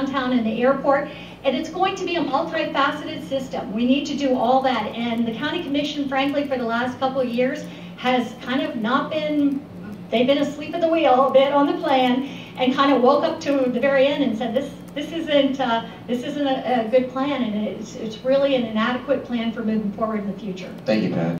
downtown and the airport. And it's going to be a multifaceted system. We need to do all that. And the county commission, frankly, for the last couple of years has kind of not been, they've been asleep at the wheel a bit on the plan, and kind of woke up to the very end and said, this isn't a good plan, and it's really an inadequate plan for moving forward in the future. Thank you, Pat.